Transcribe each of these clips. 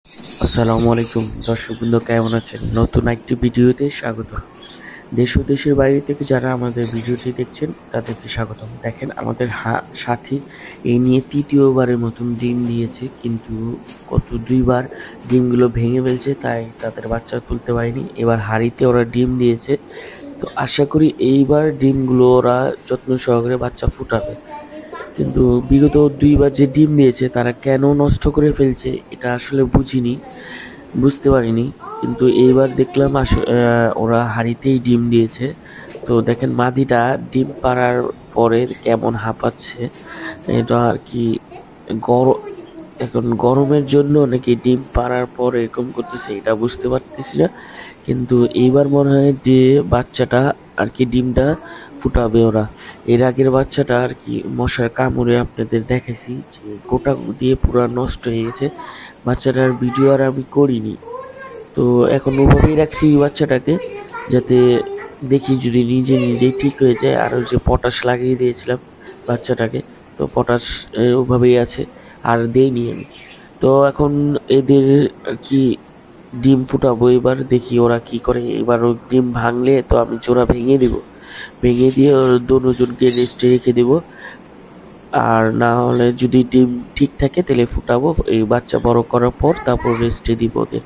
আসসালামু আলাইকুম দর্শকবৃন্দ, কেমন আছেন? নতুন একটি ভিডিওতে স্বাগত। দেশ ও দেশের বাইরে থেকে যারা আমাদের ভিডিওটি দেখছেন তাদেরকে স্বাগতম। দেখেন আমাদের সাথী এই নিয়ে তৃতীয়বারের মতন ডিম দিয়েছে, কিন্তু গত দুইবার ডিমগুলো ভেঙে ফেলছে, তাই তাদের বাচ্চা তুলতে পারেনি। এবার হাঁড়িতে ওরা ডিম দিয়েছে, তো আশা করি এইবার ডিমগুলো ওরা যত্ন সহকারে বাচ্চা ফুটাবে। কিন্তু বিগত দুইবার যে ডিম দিয়েছে তারা কেন নষ্ট করে ফেলছে এটা আসলে বুঝতে পারিনি। কিন্তু এইবার দেখলাম ওরা হাঁড়িতেই ডিম দিয়েছে। তো দেখেন মাদিটা ডিম পাড়ার পরে কেমন হাঁপাচ্ছে, এটা আর কি গরম, এখন গরমের জন্য নাকি ডিম পাড়ার পর এরকম করতেছে এটা বুঝতে পারতেছি না। কিন্তু এইবার মনে হয় যে বাচ্চাটা আর কি ডিমটা ফুটাবে ওরা। এর আগের বাচ্চাটা আর কি মশার কামড়ে আপনাদের দেখাইছি যে গোটা দিয়ে পুরো নষ্ট হয়ে গেছে। বাচ্চাটার ভিডিও আর আমি করিনি, তো এখন ওভাবেই রাখছি বাচ্চাটাকে, যাতে দেখি যদি নিজেই ঠিক হয়ে যায়। আর ওই যে পটাশ লাগিয়ে দিয়েছিলাম বাচ্চাটাকে, তো পটাশ ওভাবেই আছে, আর দেইনি আমি। তো এখন এদের আর কি ডিম ফুটাবো, এবার দেখি ওরা কি করে। এবার ওই ডিম ভাঙলে তো আমি জোড়া ভেঙে দিয়ে ওর দুজনকে রেস্টে রেখে দেবো। আর না হলে যদি ডিম ঠিক থাকে তাহলে ফুটাবো, এই বাচ্চা বড় করার পর তারপর রেস্টে দিব ওদের।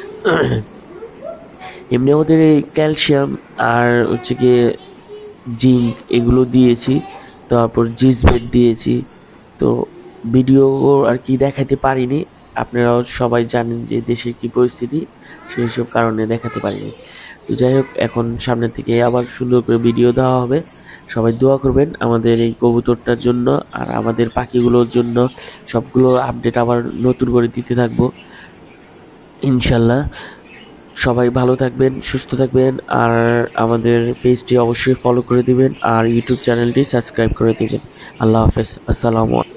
এমনি ওদের এই ক্যালসিয়াম আর হচ্ছে গিয়ে জিঙ্ক এগুলো দিয়েছি, তারপর জিসবেট দিয়েছি। তো ভিডিও আর কি দেখাতে পারিনি, আপনারাও সবাই জানেন যে দেশের কি পরিস্থিতি, সেই সব কারণে দেখাতে পারিনি। তো যাই হোক, এখন সামনে থেকে আবার সুন্দর করে ভিডিও দেওয়া হবে। সবাই দোয়া করবেন আমাদের এই কবুতরটার জন্য আর আমাদের পাখিগুলোর জন্য। সবগুলো আপডেট আবার নতুন করে দিতে থাকবো ইনশাল্লাহ। সবাই ভালো থাকবেন, সুস্থ থাকবেন, আর আমাদের পেজটি অবশ্যই ফলো করে দিবেন আর ইউটিউব চ্যানেলটি সাবস্ক্রাইব করে দিবেন। আল্লাহ হাফেজ, আসসালামু আলাইকুম।